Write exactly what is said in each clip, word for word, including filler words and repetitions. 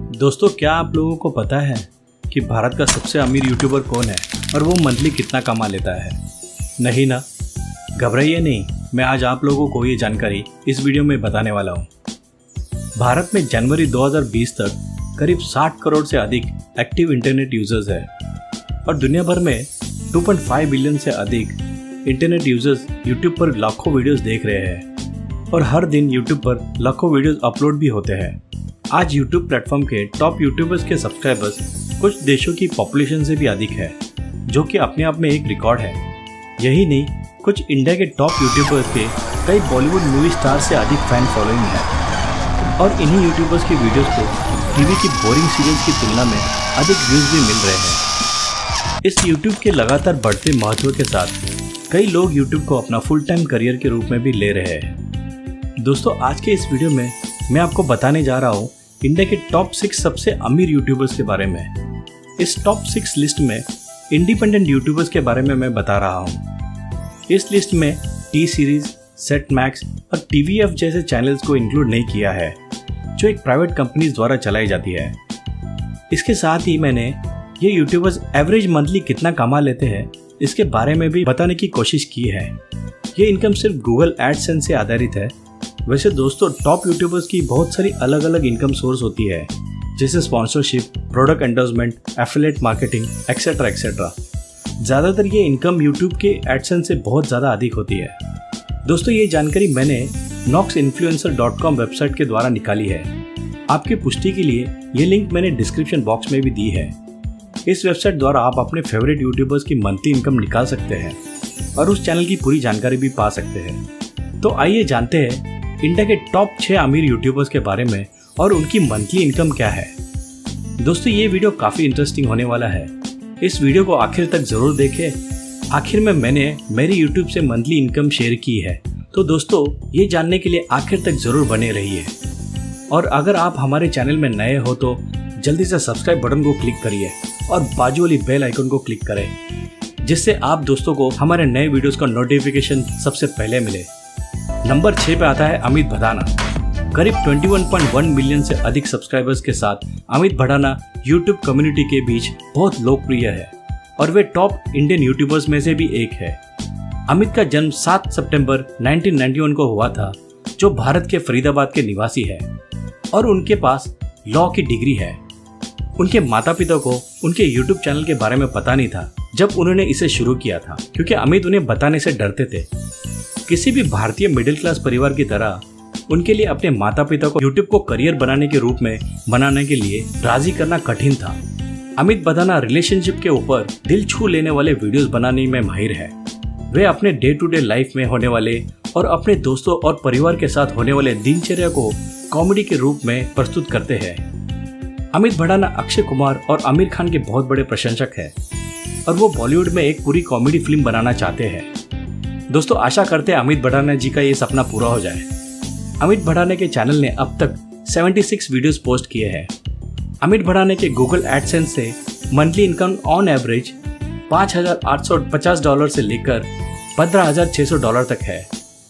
दोस्तों, क्या आप लोगों को पता है कि भारत का सबसे अमीर यूट्यूबर कौन है और वो मंथली कितना कमा लेता है? नहीं ना, घबराइए नहीं, मैं आज आप लोगों को ये जानकारी इस वीडियो में बताने वाला हूँ। भारत में जनवरी दो हज़ार बीस तक करीब साठ करोड़ से अधिक एक्टिव इंटरनेट यूजर्स है और दुनिया भर में दो पॉइंट पाँच बिलियन से अधिक इंटरनेट यूजर्स यूट्यूब पर लाखों वीडियोस देख रहे हैं और हर दिन यूट्यूब पर लाखों वीडियोस अपलोड भी होते हैं। आज यूट्यूब प्लेटफॉर्म के टॉप यूट्यूबर्स के सब्सक्राइबर्स कुछ देशों की पॉपुलेशन से भी अधिक है, जो कि अपने आप में एक रिकॉर्ड है। यही नहीं, कुछ इंडिया के टॉप यूट्यूबर्स के कई बॉलीवुड मूवी स्टार से अधिक फैन फॉलोइंग है और इन्हीं यूट्यूबर्स की वीडियोस को टीवी की बोरिंग सीरियल्स की तुलना में अधिक व्यूज भी मिल रहे हैं। इस यूट्यूब के लगातार बढ़ते महत्व के साथ कई लोग यूट्यूब को अपना फुल टाइम करियर के रूप में भी ले रहे हैं। दोस्तों, आज के इस वीडियो में मैं आपको बताने जा रहा हूँ इंडिया के टॉप सिक्स सबसे अमीर यूट्यूबर्स के बारे में। इस टॉप सिक्स लिस्ट में इंडिपेंडेंट यूट्यूबर्स के बारे में मैं बता रहा हूँ। इस लिस्ट में टी सीरीज, सेट मैक्स और टीवीएफ जैसे चैनल्स को इंक्लूड नहीं किया है, जो एक प्राइवेट कंपनीज द्वारा चलाई जाती है। इसके साथ ही मैंने ये यूट्यूबर्स एवरेज मंथली कितना कमा लेते हैं इसके बारे में भी बताने की कोशिश की है। ये इनकम सिर्फ गूगल एडसेंस से आधारित है। वैसे दोस्तों, टॉप यूट्यूबर्स की बहुत सारी अलग अलग इनकम सोर्स होती है, जैसे sponsorship, product endorsement, affiliate marketing, etcetera etcetera. ज़्यादातर ये इनकम यूट्यूब के एडसेंस से बहुत ज़्यादा अधिक होती है। दोस्तों, ये जानकारी मैंने Noxinfluencer dot com website के द्वारा निकाली है। आपकी पुष्टि के लिए ये लिंक मैंने डिस्क्रिप्शन बॉक्स में भी दी है। इस वेबसाइट द्वारा आप अपने फेवरेट यूट्यूबर्स की मंथली इनकम निकाल सकते हैं और उस चैनल की पूरी जानकारी भी पा सकते हैं। तो आइए जानते हैं इंडिया के टॉप छह अमीर यूट्यूबर्स के बारे में और उनकी मंथली इनकम क्या है। दोस्तों, ये वीडियो काफी इंटरेस्टिंग होने वाला है। इस वीडियो को आखिर तक जरूर देखें। आखिर में मैंने मेरी यूट्यूब से मंथली इनकम शेयर की है, तो दोस्तों ये जानने के लिए आखिर तक जरूर बने रहिए। और अगर आप हमारे चैनल में नए हो तो जल्दी से सब्सक्राइब बटन को क्लिक करिए और बाजू वाली बेल आइकन को क्लिक करें, जिससे आप दोस्तों को हमारे नए वीडियोस का नोटिफिकेशन सबसे पहले मिले। नंबर छह पे आता है अमित भदाना। करीब इक्कीस पॉइंट एक मिलियन से अधिक सब्सक्राइबर्स के साथ अमित भदाना यूट्यूब कम्युनिटी के बीच बहुत लोकप्रिय है और वे टॉप इंडियन यूट्यूबर्स में से भी एक है। अमित का जन्म सात सितंबर उन्नीस सौ इक्यानवे को हुआ था, जो भारत के फरीदाबाद के निवासी है और उनके पास लॉ की डिग्री है। उनके माता पिता को उनके यूट्यूब चैनल के बारे में पता नहीं था जब उन्होंने इसे शुरू किया था, क्योंकि अमित उन्हें बताने से डरते थे। किसी भी भारतीय मिडिल क्लास परिवार की तरह उनके लिए अपने माता पिता को यूट्यूब को करियर बनाने के रूप में बनाने के लिए राजी करना कठिन था। अमित भदाना रिलेशनशिप के ऊपर दिल छू लेने वाले वीडियोस बनाने में माहिर है। वे अपने डे टू डे लाइफ में होने वाले और अपने दोस्तों और परिवार के साथ होने वाले दिनचर्या को कॉमेडी के रूप में प्रस्तुत करते हैं। अमित भदाना अक्षय कुमार और आमिर खान के बहुत बड़े प्रशंसक हैं और वो बॉलीवुड में एक पूरी कॉमेडी फिल्म बनाना चाहते हैं। दोस्तों, आशा करते हैं अमित भदाना जी का ये सपना पूरा हो जाए। अमित भदाना के चैनल ने अब तक छिहत्तर वीडियोस पोस्ट किए हैं। अमित भदाना के गूगल एडसेंस से मंथली इनकम ऑन एवरेज पाँच हज़ार आठ सौ पचास डॉलर से लेकर पंद्रह हज़ार छह सौ डॉलर तक है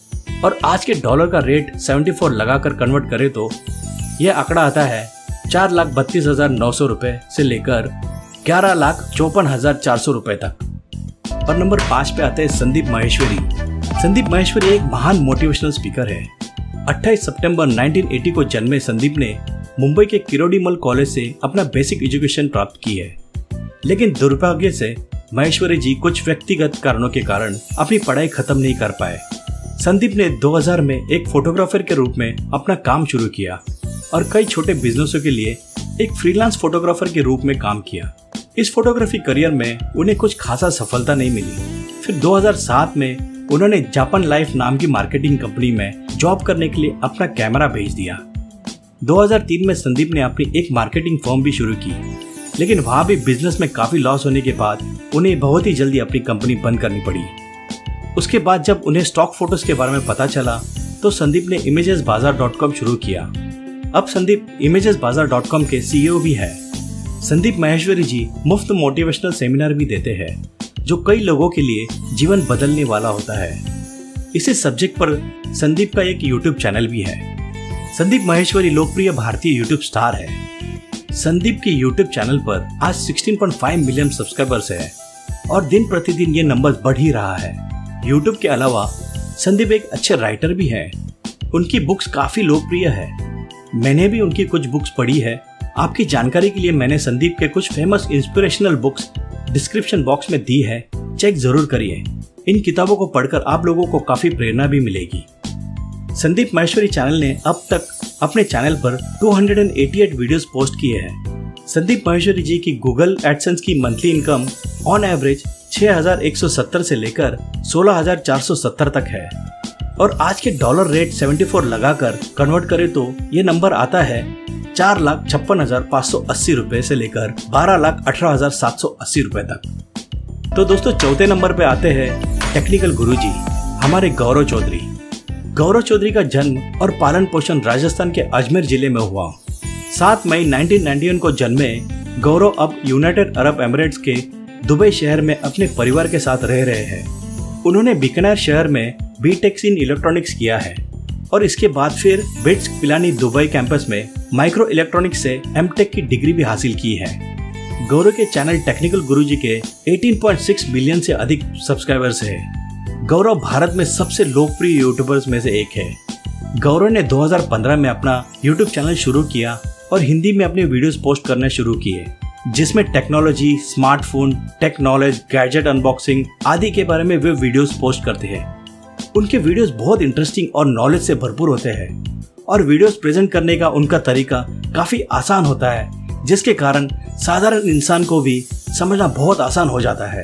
और आज के डॉलर का रेट चौहत्तर लगाकर कन्वर्ट करें तो यह आंकड़ा आता है चार लाख बत्तीस हजार नौ सौ रुपए से लेकर ग्यारह लाख चौपन हजार चार सौ रुपए तक। और नंबर पाँच पे आते हैं संदीप माहेश्वरी। संदीप माहेश्वरी एक महान मोटिवेशनल स्पीकर है। अट्ठाईस सितंबर उन्नीस सौ अस्सी को जन्मे संदीप ने मुंबई के किरोड़ीमल कॉलेज से अपना बेसिक एजुकेशन प्राप्त की है, लेकिन दुर्भाग्य से माहेश्वरी जी कुछ व्यक्तिगत कारणों के कारण अपनी पढ़ाई खत्म नहीं कर पाए। संदीप ने दो हज़ार में एक फोटोग्राफर के रूप में अपना काम शुरू किया और कई छोटे बिजनेसों के लिए एक फ्रीलांस फोटोग्राफर के रूप में काम किया। इस फोटोग्राफी करियर में उन्हें कुछ खासा सफलता नहीं मिली। फिर दो हज़ार सात में उन्होंने जापान लाइफ नाम की मार्केटिंग कंपनी में जॉब करने के लिए अपना कैमरा भेज दिया। दो हज़ार तीन में संदीप ने अपनी एक मार्केटिंग फर्म भी शुरू की, लेकिन वहां भी बिजनेस में काफी लॉस होने के बाद उन्हें बहुत ही जल्दी अपनी कंपनी बंद करनी पड़ी। उसके बाद जब उन्हें स्टॉक फोटोज के बारे में पता चला तो संदीप ने इमेजेस बाजार डॉट कॉम शुरू किया। अब Sandeep ImagesBazaar dot com के सीईओ भी है। संदीप माहेश्वरी जी मुफ्त मोटिवेशनल सेमिनार भी देते हैं, जो कई लोगों के लिए जीवन बदलने वाला होता है। इसी सब्जेक्ट पर संदीप का एक यूट्यूब चैनल भी है। संदीप माहेश्वरी लोकप्रिय भारतीय यूट्यूब स्टार है। संदीप के यूट्यूब चैनल पर आज सोलह पॉइंट पाँच मिलियन सब्सक्राइबर्स है और दिन प्रतिदिन ये नंबर बढ़ ही रहा है। यूट्यूब के अलावा संदीप एक अच्छे राइटर भी हैं। उनकी बुक्स काफी लोकप्रिय है। मैंने भी उनकी कुछ बुक्स पढ़ी है। आपकी जानकारी के लिए मैंने संदीप के कुछ famous inspirational books description box में दी है, चेक जरूर करिए। इन किताबों को पढ़कर आप लोगों को काफी प्रेरणा भी मिलेगी। संदीप माहेश्वरी चैनल ने अब तक अपने चैनल पर दो सौ अट्ठासी वीडियोस पोस्ट किए हैं। संदीप माहेश्वरी जी की गूगल एडसेंस की मंथली इनकम ऑन एवरेज छह हज़ार एक सौ सत्तर से लेकर सोलह हज़ार चार सौ सत्तर तक है और आज के डॉलर रेट चौहत्तर लगाकर कन्वर्ट करें तो ये नंबर आता है चार लाख छप्पन हजार पाँच सौ अस्सी रुपए से लेकर बारह लाख अठारह हजार सात सौ अस्सी रुपए तक। तो दोस्तों चौथे नंबर पे आते हैं टेक्निकल गुरुजी, हमारे गौरव चौधरी। गौरव चौधरी का जन्म और पालन पोषण राजस्थान के अजमेर जिले में हुआ। सात मई उन्नीस सौ इक्यानवे को जन्मे गौरव अब यूनाइटेड अरब एमिरेट्स के दुबई शहर में अपने परिवार के साथ रह रहे हैं। उन्होंने बीकानेर शहर में बीटेक इन इलेक्ट्रॉनिक्स किया है और इसके बाद फिर बिट्स पिलानी दुबई कैंपस में माइक्रो इलेक्ट्रॉनिक्स से एमटेक की डिग्री भी हासिल की है। गौरव के चैनल टेक्निकल गुरुजी के अठारह पॉइंट छह मिलियन से अधिक सब्सक्राइबर्स हैं। गौरव भारत में सबसे लोकप्रिय यूट्यूबर्स में से एक है। गौरव ने दो हज़ार पंद्रह में अपना यूट्यूब चैनल शुरू किया और हिंदी में अपने वीडियोस पोस्ट करने शुरू किए, जिसमें technology, smartphone, tech knowledge, gadget unboxing आदि के बारे में वे वीडियोस पोस्ट करते हैं। उनके वीडियोस बहुत इंटरेस्टिंग और नॉलेज से भरपूर होते हैं और वीडियोस प्रेजेंट करने का उनका तरीका काफी आसान होता है, जिसके कारण साधारण इंसान को भी समझना बहुत आसान हो जाता है।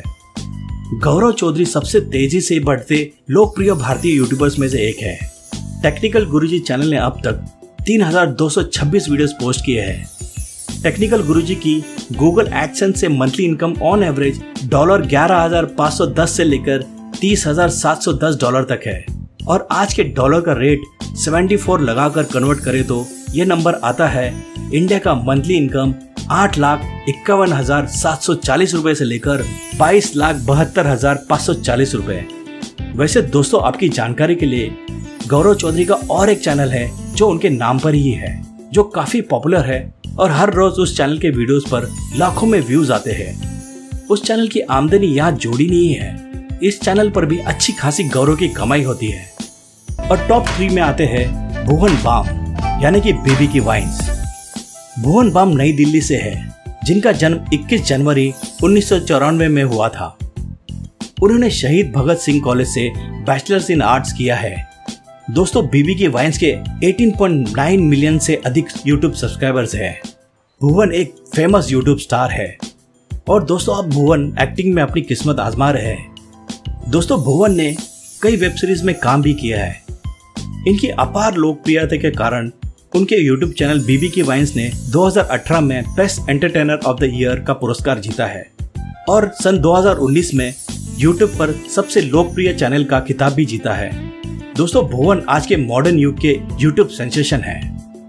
गौरव चौधरी सबसे तेजी से बढ़ते लोकप्रिय भारतीय यूट्यूबर्स में से एक है। टेक्निकल गुरुजी चैनल ने अब तक तीन हज़ार दो सौ छब्बीस वीडियोस पोस्ट किए हैं। टेक्निकल गुरुजी की गूगल एडसेंस से monthly income on average dollar ग्यारह हज़ार पाँच सौ दस से लेकर तीस हज़ार सात सौ दस डॉलर तक है और आज के डॉलर का रेट चौहत्तर लगाकर कन्वर्ट करें तो ये नंबर आता है इंडिया का मंथली इनकम आठ लाख इक्यावन हजार सात सौ चालीस रुपए से लेकर बाईस लाख बहत्तर हजार पाँच सौ चालीस रुपए। वैसे दोस्तों, आपकी जानकारी के लिए गौरव चौधरी का और एक चैनल है जो उनके नाम पर ही है, जो काफी पॉपुलर है और हर रोज उस चैनल के वीडियोस पर लाखों में व्यूज आते हैं। उस चैनल की आमदनी यहाँ जोड़ी नहीं है। इस चैनल पर भी अच्छी खासी गौरव की कमाई होती है। और टॉप थ्री में आते हैं भुवन बाम, यानी कि बेबी की वाइन्स। भुवन बाम नई दिल्ली से है, जिनका जन्म इक्कीस जनवरी उन्नीस सौ चौरानवे में हुआ था। उन्होंने शहीद भगत सिंह कॉलेज से बैचलर्स इन आर्ट्स किया है। दोस्तों, बीबी की वाइन्स के अठारह पॉइंट नौ मिलियन से अधिक यूट्यूब सब्सक्राइबर्स हैं। भुवन एक फेमस यूट्यूब स्टार है और दोस्तों, अब भुवन एक्टिंग में अपनी किस्मत आजमा रहे हैं। दोस्तों, भुवन ने कई वेब सीरीज में काम भी किया है। इनकी अपार लोकप्रियता के कारण उनके यूट्यूब चैनल बीबी की वाइन्स ने दो हज़ार अठारह में best entertainer of the year का पुरस्कार जीता है और सन दो हज़ार उन्नीस में यूट्यूब पर सबसे लोकप्रिय चैनल का खिताब भी जीता है। दोस्तों, भुवन आज के मॉडर्न युग के यूट्यूब सेंसेशन है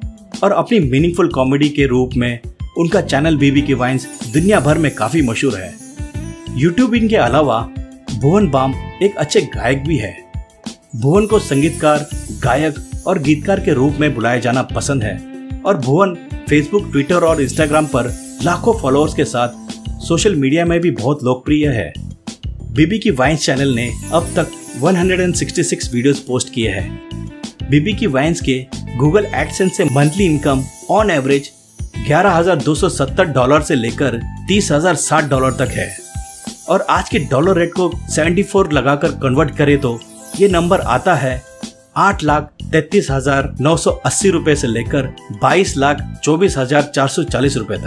और अपनी मीनिंगफुल कॉमेडी के रूप में उनका चैनल बीबी की वाइन्स दुनिया भर में काफी मशहूर है। यूट्यूबिंग के अलावा भुवन बाम एक अच्छे गायक भी है। भुवन को संगीतकार, गायक और गीतकार के रूप में बुलाया जाना पसंद है और भुवन फेसबुक, ट्विटर और इंस्टाग्राम पर लाखों फॉलोअर्स के साथ सोशल मीडिया में भी बहुत लोकप्रिय है। बीबी की वाइन्स चैनल ने अब तक एक सौ छियासठ वीडियोस पोस्ट किए हैं। बीबी की वाइन्स के गूगल एडसेंस से मंथली इनकम ऑन एवरेज ग्यारह हज़ार दो सौ सत्तर डॉलर से लेकर तीस हज़ार साठ डॉलर तक है और आज के डॉलर रेट को चौहत्तर लगाकर कन्वर्ट करें तो ये नंबर आता है आठ लाख तैतीस हजार नौ सौ अस्सी रुपए से लेकर बाईस लाख चौबीस हजार चार सौ चालीस रुपए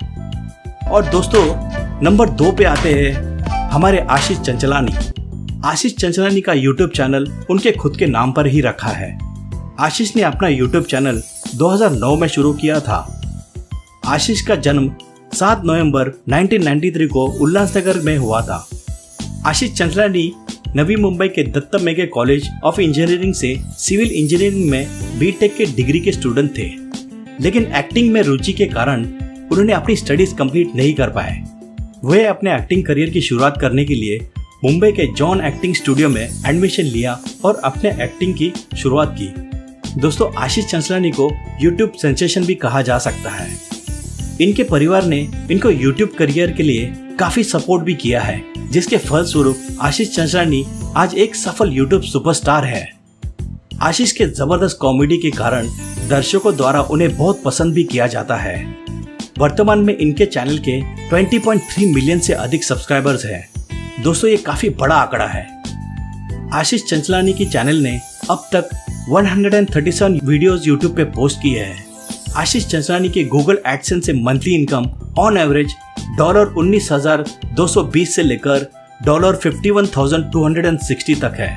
तक। और दोस्तों, नंबर दो पे आते हैं हमारे आशीष चंचलानी। आशीष चंचलानी का यूट्यूब चैनल उनके खुद के नाम पर ही रखा है। आशीष ने अपना यूट्यूब चैनल दो हज़ार नौ में शुरू किया था। आशीष का जन्म सात नवंबर उन्नीस सौ तिरानवे को उल्लासनगर में हुआ था। आशीष चंचलानी नवी मुंबई के Datta Meghe college of engineering से सिविल इंजीनियरिंग में बीटेक के डिग्री के स्टूडेंट थे, लेकिन एक्टिंग में रुचि के कारण उन्होंने अपनी स्टडीज कंप्लीट नहीं कर पाए। वे अपने एक्टिंग करियर की शुरुआत करने के लिए मुंबई के जॉन एक्टिंग स्टूडियो में एडमिशन लिया और अपने एक्टिंग की शुरुआत की। दोस्तों, आशीष चंचलानी को यूट्यूब सेंसेशन भी कहा जा सकता है। इनके परिवार ने इनको यूट्यूब करियर के लिए काफी सपोर्ट भी किया है, जिसके फलस्वरूप आशीष चंचलानी आज एक सफल यूट्यूब सुपरस्टार है। आशीष के जबरदस्त कॉमेडी के कारण दर्शकों द्वारा उन्हें बहुत पसंद भी किया जाता है। वर्तमान में इनके चैनल के बीस पॉइंट तीन मिलियन से अधिक सब्सक्राइबर्स हैं। दोस्तों, ये काफी बड़ा आंकड़ा है। आशीष चंचलानी की चैनल ने अब तक एक सौ सैंतीस वीडियोस यूट्यूब पे पोस्ट किए हैं। आशीष चंचलानी के गूगल एडसेंस से monthly income on average dollar उन्नीस हजार दो सौ बीस से लेकर डॉलर इक्यावन हजार दो सौ साठ तक है,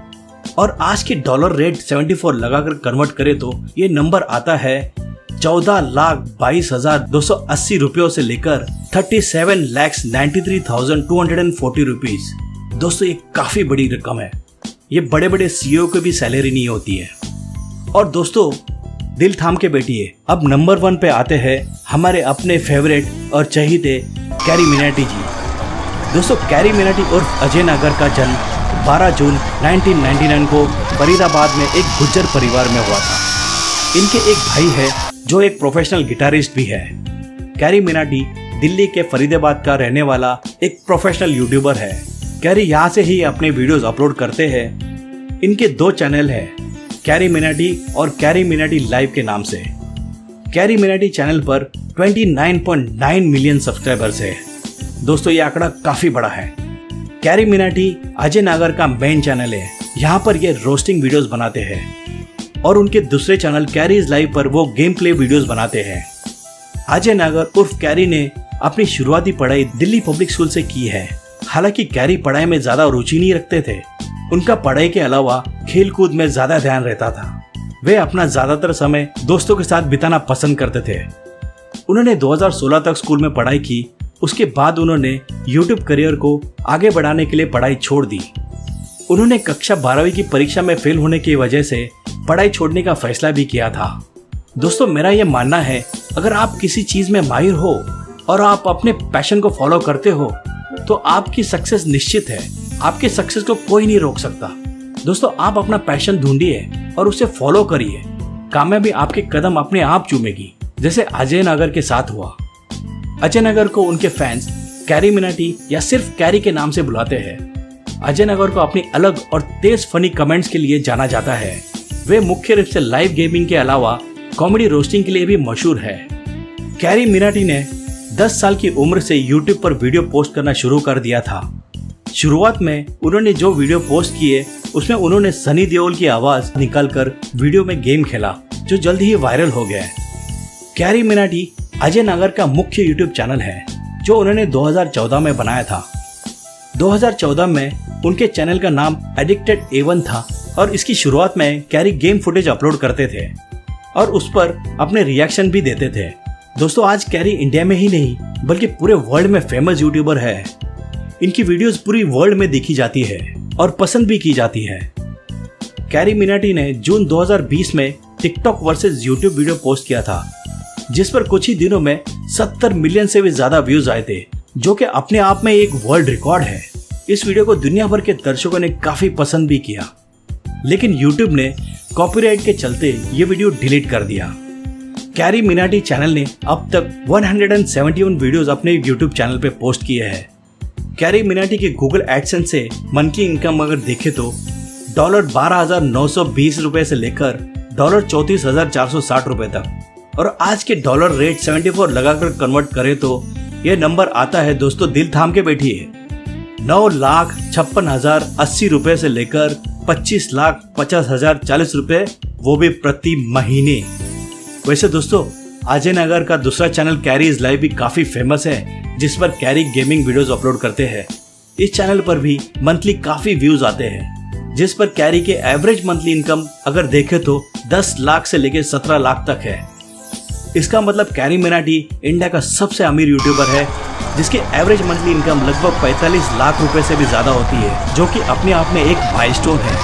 और आज के डॉलर रेट चौहत्तर लगाकर कन्वर्ट करें तो ये नंबर आता है चौदह लाख बाईस हजार दो सौ अस्सी रुपयों से लेकर सैंतीस लाख तिरानवे हजार दो सौ चालीस रुपीस। दोस्तों, ये काफी बड़ी रकम है। ये बड़े बड़े सीईओ को भी सैलरी नहीं होती है। और दोस्तों, दिल थाम के बैठिए, अब नंबर वन पे आते हैं हमारे अपने फेवरेट और चहीते कैरी मिनाटी जी। दोस्तों, कैरी मिनाटी उर्फ अजय नागर का जन्म बारह जून उन्नीस सौ निन्यानवे को फरीदाबाद में एक गुज्जर परिवार में हुआ था। इनके एक भाई है जो एक प्रोफेशनल गिटारिस्ट भी है। कैरी मिनाटी दिल्ली के फरीदाबाद का रहने वाला एक प्रोफेशनल यूट्यूबर है। कैरी यहाँ से ही अपने वीडियोस अपलोड करते हैं। इनके दो चैनल है, कैरी मिनाटी और कैरी मिनाटी लाइव के नाम से। कैरी मिनाटी चैनल पर उनतीस पॉइंट नौ मिलियन सब्सक्राइबर्स है। दोस्तों, ये आंकड़ा काफी बड़ा है। कैरी मिनाटी अजय नागर का मेन चैनल है। यहाँ पर ये रोस्टिंग वीडियोस बनाते हैं, और उनके दूसरे चैनल कैरीज लाइव पर वो गेम प्ले वीडियोस बनाते हैं। अजय नागर उर्फ कैरी ने अपनी शुरुआती पढ़ाई दिल्ली पब्लिक स्कूल से की है। हालांकि कैरी पढ़ाई में ज्यादा रुचि नहीं रखते थे। उनका पढ़ाई के अलावा खेल कूद में ज्यादा ध्यान रहता था। वे अपना ज्यादातर समय दोस्तों के साथ बिताना पसंद करते थे। उन्होंने दो हज़ार सोलह तक स्कूल में पढ़ाई की। उसके बाद उन्होंने यूट्यूब करियर को आगे बढ़ाने के लिए पढ़ाई छोड़ दी। उन्होंने कक्षा बारहवीं की परीक्षा में फेल होने की वजह से पढ़ाई छोड़ने का फैसला भी किया था। दोस्तों, मेरा यह मानना है, अगर आप किसी चीज में माहिर हो और आप अपने पैशन को फॉलो करते हो तो आपकी सक्सेस निश्चित है। आपके सक्सेस को कोई नहीं रोक सकता। दोस्तों, आप अपना पैशन ढूंढिए और उसे फॉलो करिए। कामयाबी आपके कदम अपने आप चूमेगी, जैसे अजय नागर के साथ हुआ। अजय नागर को उनके फैंस कैरी मिनाटी या सिर्फ कैरी के नाम से बुलाते हैं। अजय नागर को अपनी अलग और तेज फनी कमेंट्स के लिए जाना जाता है। वे मुख्य रूप से लाइव गेमिंग के अलावा कॉमेडी रोस्टिंग के लिए भी मशहूर है। कैरी मिनाटी ने दस साल की उम्र से यूट्यूब पर वीडियो पोस्ट करना शुरू कर दिया था। शुरुआत में उन्होंने जो वीडियो पोस्ट किए उसमें उन्होंने सनी देओल की आवाज निकालकर वीडियो में गेम खेला, जो जल्द ही वायरल हो गया। कैरी मिनाटी अजय नागर का मुख्य यूट्यूब चैनल है, जो उन्होंने दो हज़ार चौदह में बनाया था। दो हज़ार चौदह में उनके चैनल का नाम एडिक्टेड ए वन था, और इसकी शुरुआत में कैरी गेम फुटेज अपलोड करते थे और उस पर अपने रिएक्शन भी देते थे। दोस्तों, आज कैरी इंडिया में ही नहीं बल्कि पूरे वर्ल्ड में फेमस यूट्यूबर है। इनकी वीडियोस पूरी वर्ल्ड में देखी जाती है और पसंद भी की जाती है। कैरी मिनाटी ने जून दो हज़ार बीस में TikTok versus YouTube video post किया था, जिस पर कुछ ही दिनों में सत्तर मिलियन से भी ज्यादा व्यूज आए थे, जो कि अपने आप में एक वर्ल्ड रिकॉर्ड है। इस वीडियो को दुनिया भर के दर्शकों ने काफी पसंद भी किया, लेकिन यूट्यूब ने कॉपीराइट के चलते ये वीडियो डिलीट कर दिया। कैरी मिनाटी चैनल ने अब तक एक सौ इकहत्तर वीडियोस अपने यूट्यूब चैनल पे पोस्ट किए हैं। कैरी मिनाटी के गूगल एडसेंस से मंथली इनकम अगर देखें तो डॉलर बारह हजार नौ सौ बीस रुपए से लेकर डॉलर चौंतीस हजार चार सौ साठ रुपए तक, और आज के डॉलर रेट चौहत्तर लगाकर कन्वर्ट करें तो यह नंबर आता है, दोस्तों दिल थाम के बैठिए, नौ लाख छप्पन हजार अस्सी रुपए से लेकर पच्चीस लाख पचास हजार चालीस रुपए, वो भी प्रति महीने। वैसे दोस्तों, अजय नागर का दूसरा चैनल कैरीज लाइव भी काफी फेमस है, जिस पर कैरी गेमिंग वीडियोस अपलोड करते हैं। इस चैनल पर भी मंथली काफी व्यूज आते हैं, जिस पर कैरी के एवरेज मंथली इनकम अगर देखें तो दस लाख से लेकर सत्रह लाख तक है। इसका मतलब कैरी मिनाटी इंडिया का सबसे अमीर यूट्यूबर है, जिसकी एवरेज मंथली इनकम लगभग पैंतालीस लाख रुपए से भी ज्यादा होती है, जो कि अपने आप में एक माइलस्टोन है।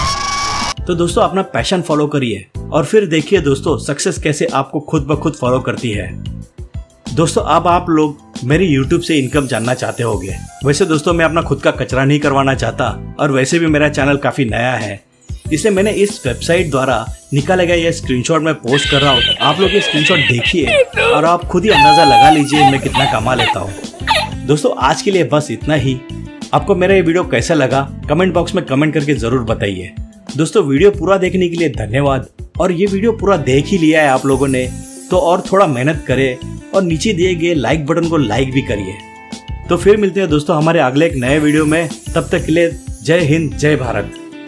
तो दोस्तों, अपना पैशन फॉलो करिए और फिर देखिए दोस्तों सक्सेस कैसे आपको खुद ब खुद फॉलो करती है। दोस्तों, अब आप लोग मेरी यूट्यूब से इनकम जानना चाहते होंगे। वैसे दोस्तों, मैं अपना खुद का कचरा नहीं करवाना चाहता, और वैसे भी मेरा चैनल काफी नया है, इसलिए मैंने इस वेबसाइट द्वारा निकाला गया ये स्क्रीनशॉट मैं पोस्ट कर रहा हूँ। आप लोग ये स्क्रीनशॉट देखिए और आप खुद ही अंदाजा लगा लीजिए मैं कितना कमा लेता हूँ। दोस्तों आज के लिए बस इतना ही। आपको मेरा ये वीडियो कैसा लगा कमेंट बॉक्स में कमेंट करके जरूर बताइए। दोस्तों वीडियो पूरा देखने के लिए धन्यवाद। और ये वीडियो पूरा देख ही लिया है आप लोगों ने तो और थोड़ा मेहनत करें और नीचे दिए गए लाइक बटन को लाइक भी करिए। तो फिर मिलते हैं दोस्तों हमारे अगले एक नए वीडियो में। तब तक के लिए जय हिंद जय भारत।